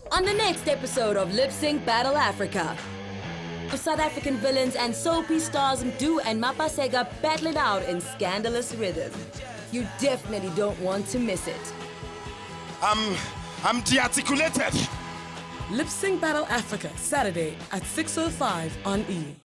On the next episode of Lip Sync Battle Africa, South African villains and soapy stars Mdu and Mapasega battle it out in scandalous rhythm. You definitely don't want to miss it. I'm de-articulated. Lip Sync Battle Africa, Saturday at 6:05 on E!